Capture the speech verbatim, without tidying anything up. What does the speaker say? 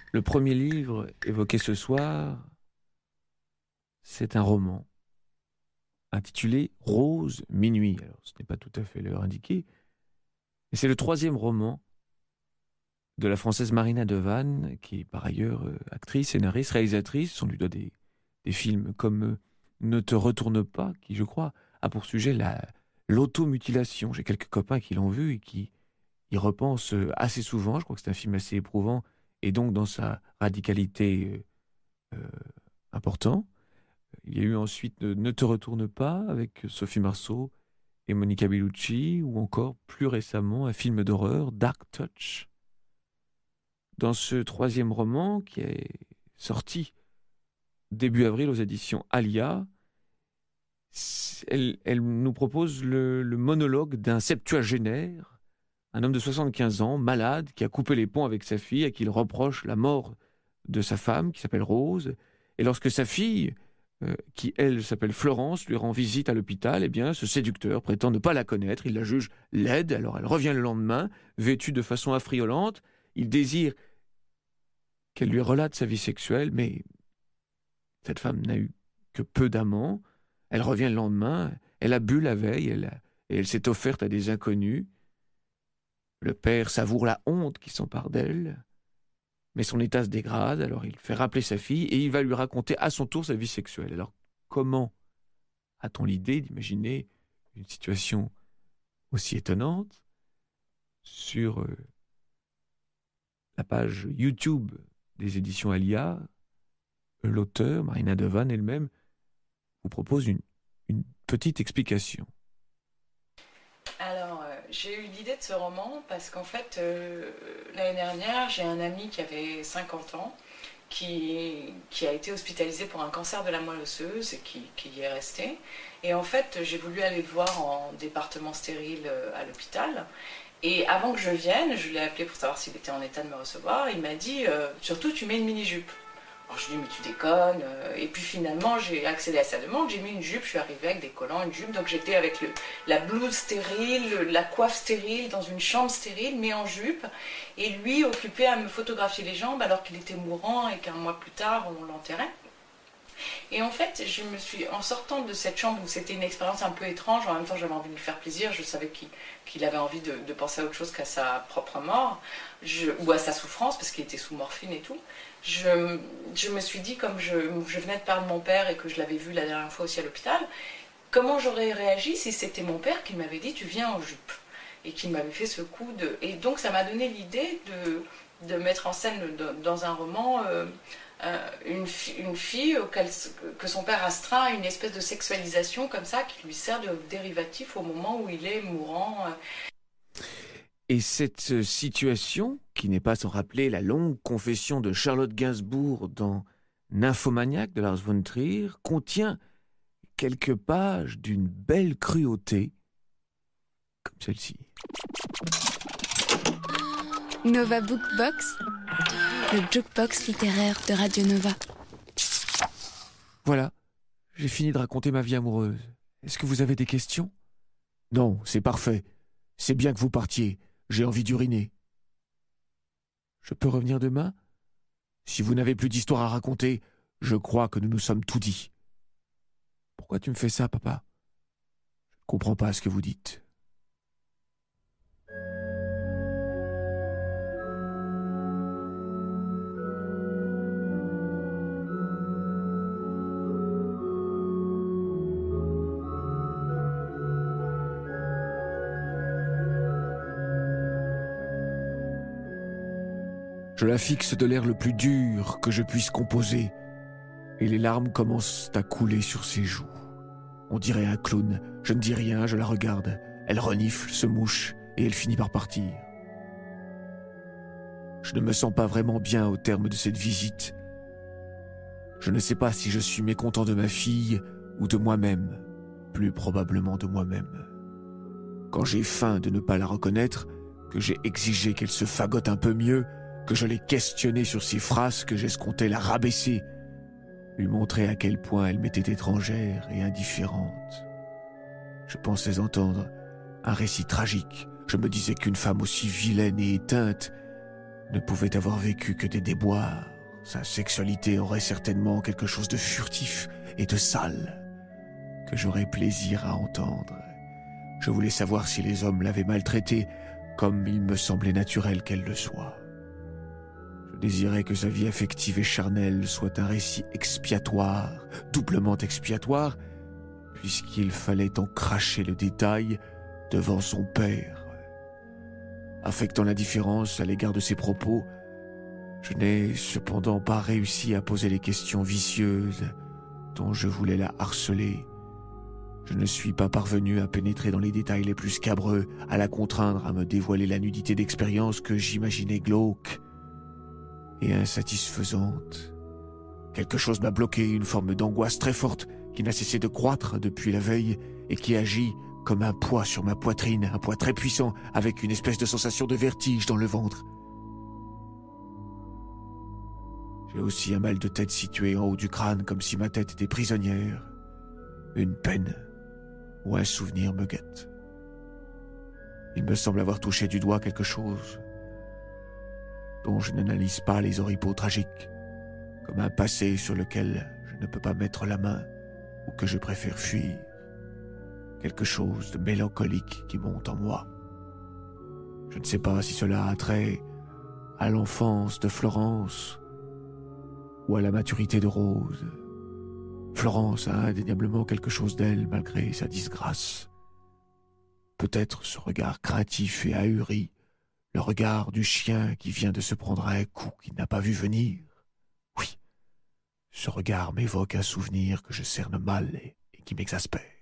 Le premier livre évoqué ce soir, c'est un roman intitulé « Rose, minuit ». Alors, ce n'est pas tout à fait l'heure indiquée, mais c'est le troisième roman de la Française Marina Devanne, qui est par ailleurs euh, actrice, scénariste, réalisatrice. On lui doit des, des films comme euh, Ne te retourne pas, qui, je crois, a pour sujet la, l'automutilation. J'ai quelques copains qui l'ont vu et qui y repensent euh, assez souvent. Je crois que c'est un film assez éprouvant et donc dans sa radicalité euh, euh, important. Il y a eu ensuite euh, Ne te retourne pas avec Sophie Marceau et Monica Bellucci, ou encore plus récemment un film d'horreur, Dark Touch. Dans ce troisième roman qui est sorti début avril aux éditions Alia, elle, elle nous propose le, le monologue d'un septuagénaire, un homme de soixante-quinze ans, malade, qui a coupé les ponts avec sa fille, à qui il reproche la mort de sa femme, qui s'appelle Rose. Et lorsque sa fille, euh, qui elle s'appelle Florence, lui rend visite à l'hôpital, eh bien, ce séducteur prétend ne pas la connaître, il la juge laide, alors elle revient le lendemain, vêtue de façon affriolante, il désire qu'elle lui relate sa vie sexuelle, mais cette femme n'a eu que peu d'amants. Elle revient le lendemain, elle a bu la veille, elle a, et elle s'est offerte à des inconnus. Le père savoure la honte qui s'empare d'elle, mais son état se dégrade, alors il fait rappeler sa fille et il va lui raconter à son tour sa vie sexuelle. Alors comment a-t-on l'idée d'imaginer une situation aussi étonnante sur euh, la page YouTube des éditions Alia? L'auteur, Marina Devanne elle-même, vous propose une, une petite explication. Alors, euh, j'ai eu l'idée de ce roman parce qu'en fait, euh, l'année dernière, j'ai un ami qui avait cinquante ans, qui, qui a été hospitalisé pour un cancer de la moelle osseuse et qui, qui y est resté. Et en fait, j'ai voulu aller le voir en département stérile euh, à l'hôpital. Et avant que je vienne, je l'ai appelé pour savoir s'il était en état de me recevoir. Il m'a dit euh, « Surtout, tu mets une mini-jupe ». Alors je lui ai dit, mais tu déconnes. Et puis finalement, j'ai accédé à sa demande, j'ai mis une jupe, je suis arrivée avec des collants, une jupe. Donc j'étais avec le, la blouse stérile, la coiffe stérile, dans une chambre stérile, mais en jupe. Et lui, occupé à me photographier les jambes alors qu'il était mourant et qu'un mois plus tard, on l'enterrait. Et en fait, je me suis, en sortant de cette chambre où c'était une expérience un peu étrange, en même temps j'avais envie de lui faire plaisir, je savais qu'il qu'il avait envie de, de penser à autre chose qu'à sa propre mort, je, ou à sa souffrance, parce qu'il était sous morphine et tout. Je, je me suis dit, comme je, je venais de perdre mon père et que je l'avais vu la dernière fois aussi à l'hôpital, comment j'aurais réagi si c'était mon père qui m'avait dit « tu viens en jupe » et qui m'avait fait ce coup de... Et donc ça m'a donné l'idée de, de mettre en scène dans un roman... Euh, Euh, une, fi une fille auquel, que son père astreint à une espèce de sexualisation comme ça qui lui sert de dérivatif au moment où il est mourant. Et cette situation, qui n'est pas sans rappeler la longue confession de Charlotte Gainsbourg dans Nymphomaniac de Lars von Trier, contient quelques pages d'une belle cruauté, comme celle-ci. Nova Bookbox, le jukebox littéraire de Radio Nova. Voilà, j'ai fini de raconter ma vie amoureuse. Est-ce que vous avez des questions? Non, c'est parfait. C'est bien que vous partiez. J'ai envie d'uriner. Je peux revenir demain? Si vous n'avez plus d'histoire à raconter, je crois que nous nous sommes tout dit. Pourquoi tu me fais ça, papa? Je ne comprends pas ce que vous dites. Je la fixe de l'air le plus dur que je puisse composer, et les larmes commencent à couler sur ses joues. On dirait un clown, je ne dis rien, je la regarde. Elle renifle, se mouche, et elle finit par partir. Je ne me sens pas vraiment bien au terme de cette visite. Je ne sais pas si je suis mécontent de ma fille ou de moi-même, plus probablement de moi-même. Quand j'ai faim de ne pas la reconnaître, que j'ai exigé qu'elle se fagote un peu mieux, que je l'ai questionnée sur ses phrases, que j'escomptais la rabaisser, lui montrer à quel point elle m'était étrangère et indifférente. Je pensais entendre un récit tragique. Je me disais qu'une femme aussi vilaine et éteinte ne pouvait avoir vécu que des déboires. Sa sexualité aurait certainement quelque chose de furtif et de sale, que j'aurais plaisir à entendre. Je voulais savoir si les hommes l'avaient maltraitée, comme il me semblait naturel qu'elle le soit. Je désirais que sa vie affective et charnelle soit un récit expiatoire, doublement expiatoire, puisqu'il fallait en cracher le détail devant son père. Affectant l'indifférence à l'égard de ses propos, je n'ai cependant pas réussi à poser les questions vicieuses dont je voulais la harceler. Je ne suis pas parvenu à pénétrer dans les détails les plus scabreux, à la contraindre à me dévoiler la nudité d'expériences que j'imaginais glauques et insatisfaisantes. Quelque chose m'a bloqué, une forme d'angoisse très forte qui n'a cessé de croître depuis la veille et qui agit comme un poids sur ma poitrine, un poids très puissant, avec une espèce de sensation de vertige dans le ventre. J'ai aussi un mal de tête situé en haut du crâne, comme si ma tête était prisonnière. Une peine ou un souvenir me guette. Il me semble avoir touché du doigt quelque chose dont je n'analyse pas les oripeaux tragiques, comme un passé sur lequel je ne peux pas mettre la main ou que je préfère fuir. Quelque chose de mélancolique qui monte en moi. Je ne sais pas si cela a trait à l'enfance de Florence ou à la maturité de Rose. Florence a indéniablement quelque chose d'elle malgré sa disgrâce. Peut-être ce regard craintif et ahuri, le regard du chien qui vient de se prendre un coup qu'il n'a pas vu venir. Oui, ce regard m'évoque un souvenir que je cerne mal et, et qui m'exaspère.